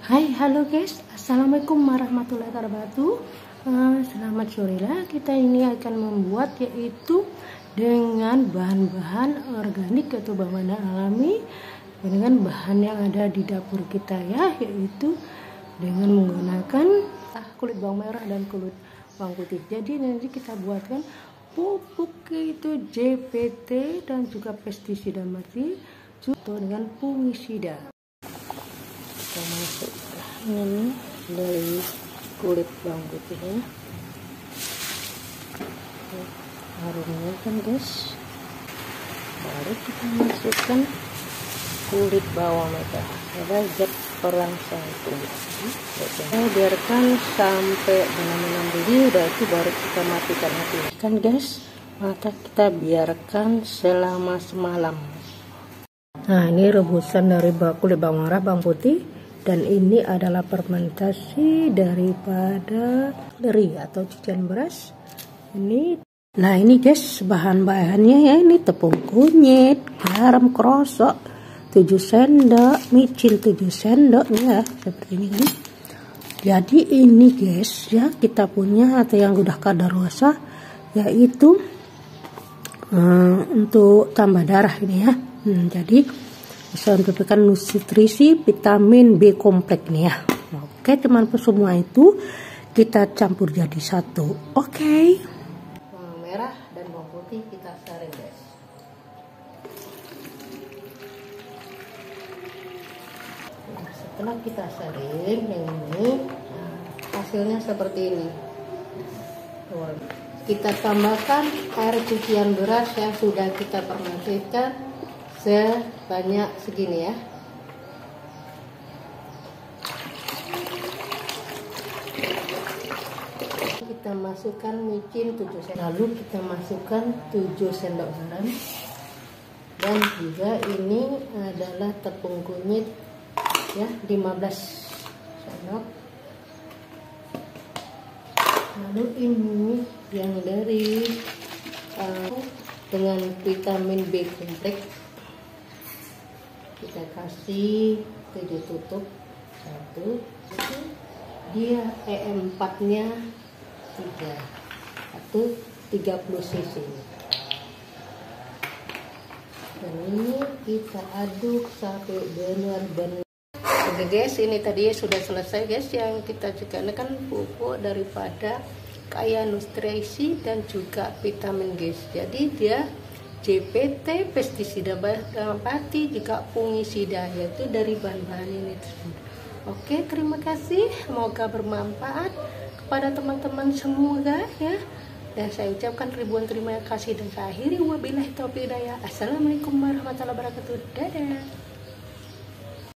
Hai, halo guys, assalamualaikum warahmatullahi wabarakatuh. Selamat sore lah. Kita ini akan membuat yaitu dengan bahan-bahan organik atau bahan alami dengan bahan yang ada di dapur kita ya, yaitu dengan menggunakan kulit bawang merah dan kulit bawang putih. Jadi nanti kita buatkan pupuk itu JPT dan juga pestisida mati juga dengan fungisida. Kita masukkan ini dari kulit bawang putihnya, harumnya kan guys. Baru kita masukkan kulit bawang merah, ada zat perangsang tubuh. Kita biarkan sampai benar-benar mendidih, udah itu baru kita matikan api kan guys. Maka kita biarkan selama semalam. Nah, ini rebusan dari kulit bawang merah, bawang putih. Dan ini adalah fermentasi daripada leri atau cucian beras. Nah ini guys, bahan-bahannya ya, ini tepung kunyit, garam krosok 7 sendok, micin 7 sendok ya, seperti ini kan. Jadi ini guys ya, kita punya atau yang udah kadaluarsa, yaitu untuk tambah darah ini ya. Jadi bisa memberikan nutrisi vitamin B kompleks nih ya. Oke teman-teman, semua itu kita campur jadi satu. Oke. Bawang merah dan bawang putih kita saring guys. Nah, setelah kita saring yang ini, hasilnya seperti ini. Kita tambahkan air cucian beras yang sudah kita fermentasikan sebanyak segini ya. Kita masukkan micin 7 sendok, lalu kita masukkan 7 sendok garam, dan juga ini adalah tepung kunyit ya, 15 sendok. Lalu ini yang dari dengan vitamin B kompleks, kita kasih 7 tutup, 1, dia EM4 nya 3 atau 30 cc, dan ini kita aduk sampai benar-benar. Oke guys, ini tadi sudah selesai guys, yang kita juga kan pupuk daripada kaya nutrisi dan juga vitamin guys. Jadi dia JPT, pestisida mati, juga fungisida, yaitu dari bahan-bahan ini tersebut. Oke, terima kasih, semoga bermanfaat kepada teman-teman semua ya. Dan saya ucapkan ribuan terima kasih, dan saya akhiri wabillahi taufiq hidayah. Assalamualaikum warahmatullahi wabarakatuh. Dadah.